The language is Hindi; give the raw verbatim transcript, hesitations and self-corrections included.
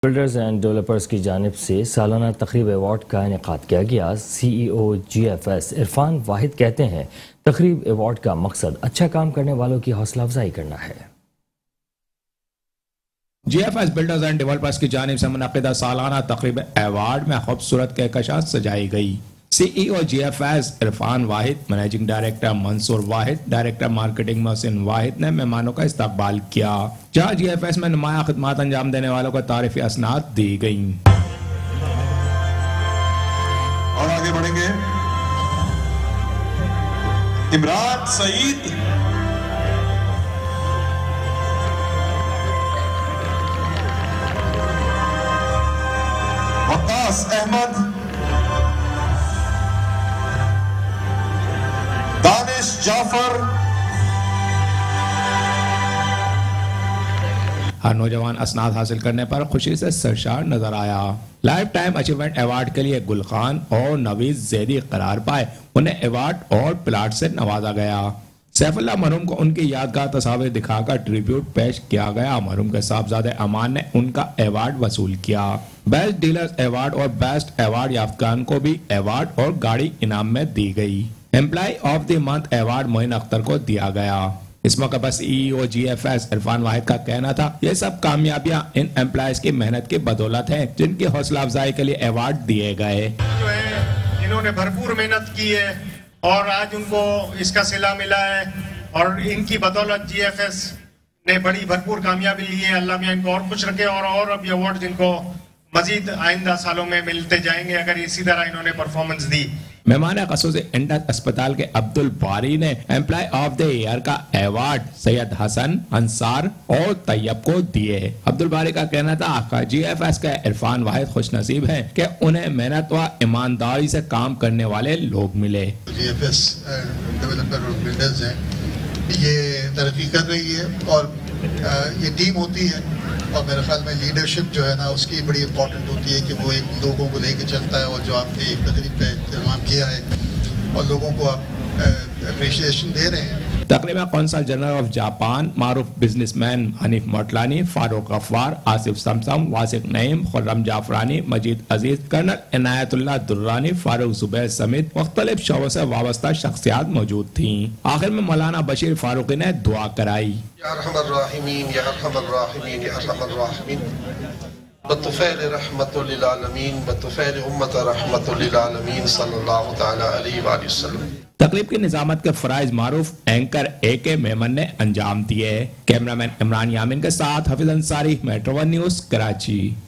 बिल्डर्स एंड डेवलपर्स की जानिब से सालाना तकरीब अवार्ड का इनेकाद किया गया। C E O G F S Irfan Wahid कहते हैं, तकरीब अवार्ड का मकसद अच्छा काम करने वालों की हौसला अफजाई करना है। G F S builders and developers की जानिब से मुनक़िदा सालाना तकरीब अवार्ड में खूबसूरत कहकशां सजाई गई। C E O G F S Irfan Wahid, managing director Mansoor Wahid, director marketing Mohsin Wahid ने मेहमानों का इस्तकबाल किया, जहाँ जी एफ एस में नुमाया खिदमत अंजाम देने वालों को तारीफी असनाद दी गई। और आगे बढ़ेंगे इमरान सईद, वक्कास अहमद, दानिश जाफर। हर नौजवान असनाद हासिल करने पर खुशी से सरशार नजर आया। लाइफ टाइम अचीवमेंट अवार्ड के लिए गुलखान और नवीज जैदी करार पाए, उन्हें अवार्ड और प्लाट से नवाजा गया। सैफुल्लाह मरहूम को उनकी यादगार तस्वीर दिखाकर ट्रिब्यूट पेश किया गया। मरहूम के साहबजादे अमान ने उनका अवार्ड वसूल किया। बेस्ट डीलर्स अवार्ड और बेस्ट अवार्ड याफ्तान को भी अवार्ड और गाड़ी इनाम में दी गई। Employee of the month award Moin Akhtar को दिया गया। इस मौके पर C E O G F S Irfan Wahid का कहना था, ये सब कामयाबियां इन एम्प्लॉयज की मेहनत की बदौलत है, जिनकी हौसला अफजाई के लिए अवार्ड दिए गए। जो है इन्होंने भरपूर मेहनत की है और आज उनको इसका सिला मिला है और इनकी बदौलत जी एफ एस ने बड़ी भरपूर कामयाबी ली है। अल्लाह मियां इनको और खुश रखे और और अब ये अवार्ड इनको मजीद आइंदा सालों में मिलते जाएंगे अगर इसी तरह इन्होंने परफॉर्मेंस दी। मेहमान खसूस इंडस अस्पताल के अब्दुल बारी ने एम्प्लॉय ऑफ द ईयर का अवार्ड सैयद हसन, अंसार और तैयब को दिए। अब्दुल बारी का कहना था, जी एफ एस का इरफान वाहिद खुश नसीब है कि उन्हें मेहनत व ईमानदारी से काम करने वाले लोग मिले। जी एफ एस डेवलपर और बिल्डर्स हैं, ये तरक्की कर रही है और ये टीम होती है और मेरे ख्याल में लीडरशिप जो है ना उसकी बड़ी इंपॉर्टेंट होती है कि वो एक लोगों को लेके चलता है और जो आपने एक तकरीब का इंतजाम किया है और लोगों को आप अप्रिशिएशन दे रहे हैं। तकरीबा कौंसल जनरल ऑफ जापान, मारूफ बिजनेसमैन हनीफ मोटलानी, फारूक गफ्फार, आसिफ समसम, वासिक नईम, खुर्रम जाफरानी, मजीद अजीज, कर्नल इनायतुल्लाह दुर्रानी, फारूक जुबैर समेत मुख्तलिफ शोबों से वाबस्ता शख्सियात मौजूद थी। आखिर में मौलाना बशीर फारूकी ने दुआ कराई। तकरीब की निजामत के फराइज मारूफ एंकर ए के मेमन ने अंजाम दिए। कैमरामैन इमरान यामिन के साथ Hafeez Ansari, metro one news, Karachi.